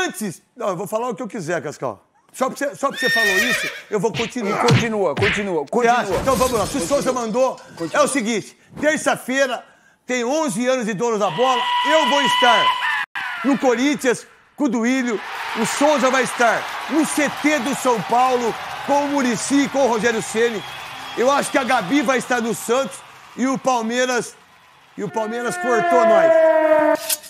antes... Não, eu vou falar o que eu quiser, Cascal. Só porque você falou isso, eu vou continuar. Continua. Então vamos lá. Se o Souza mandou, é o seguinte. Terça-feira, tem 11 anos de dono da bola. Eu vou estar no Corinthians com o Duílio. O Souza vai estar no CT do São Paulo com o Muricy e com o Rogério Ceni. Eu acho que a Gabi vai estar no Santos e o Palmeiras cortou nós.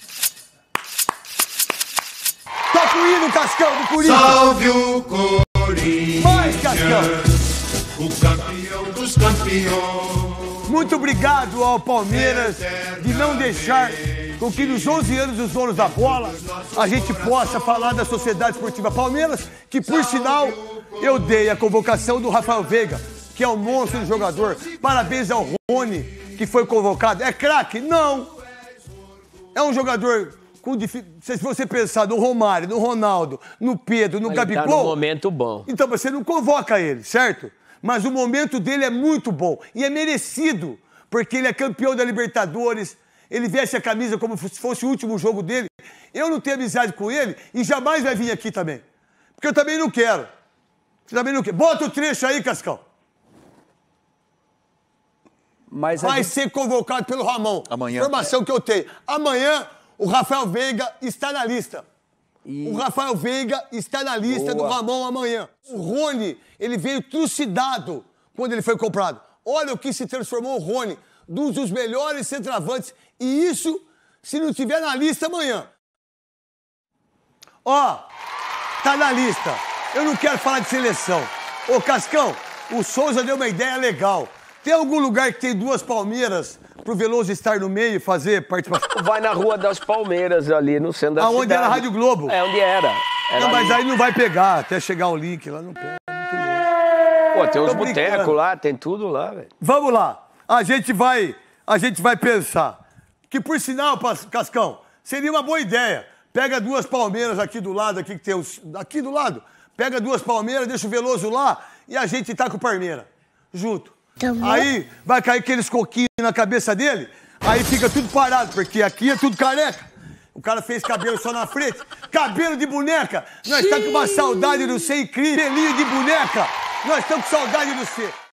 Toca o hino, Cascão, do Corinthians. Salve o Corinthians, vai, Cascão. O campeão dos campeões. Muito obrigado ao Palmeiras de não deixar com que nos 11 anos dos donos da bola a gente possa falar da Sociedade Esportiva Palmeiras, que por sinal eu dei a convocação do Rafael Veiga, que é um monstro de jogador. Parabéns ao Rony, que foi convocado. É craque? Não. É um jogador com se você pensar no Romário, no Ronaldo, no Pedro, no Gabigol... Ele tá num momento bom. Então você não convoca ele, certo? Mas o momento dele é muito bom. E é merecido, porque ele é campeão da Libertadores, ele veste a camisa como se fosse o último jogo dele. Eu não tenho amizade com ele e jamais vai vir aqui também. Porque eu também não quero. Você também não quer. Bota o trecho aí, Cascão. Mas vai ser convocado pelo Ramon. Amanhã. Informação que eu tenho. Amanhã, o Rafael Veiga está na lista. O Rafael Veiga está na lista do Ramon amanhã. O Rony, ele veio trucidado quando ele foi comprado. Olha o que se transformou o Rony, um dos melhores centroavantes. E isso, se não tiver na lista amanhã. Ó, tá na lista. Eu não quero falar de seleção. Ô, Cascão, o Souza deu uma ideia legal. Tem algum lugar que tem duas Palmeiras pro Veloso estar no meio e fazer participação? Vai na Rua das Palmeiras, ali no centro da cidade. Aonde era a Rádio Globo? É, onde era. Não, mas aí não vai pegar, até chegar o link lá, não pega. Pô, tem uns botecos lá, tem tudo lá, velho. Vamos lá. A gente vai pensar. Que, por sinal, Cascão, seria uma boa ideia. Pega duas Palmeiras aqui do lado, aqui que tem os... Aqui do lado. Pega duas Palmeiras, deixa o Veloso lá e a gente tá com o Palmeiras. Junto. Aí vai cair aqueles coquinhos na cabeça dele, aí fica tudo parado, porque aqui é tudo careca. O cara fez cabelo só na frente. Cabelo de boneca. Nós estamos com uma saudade do ser incrível. Pelinho de boneca. Nós estamos com saudade do ser.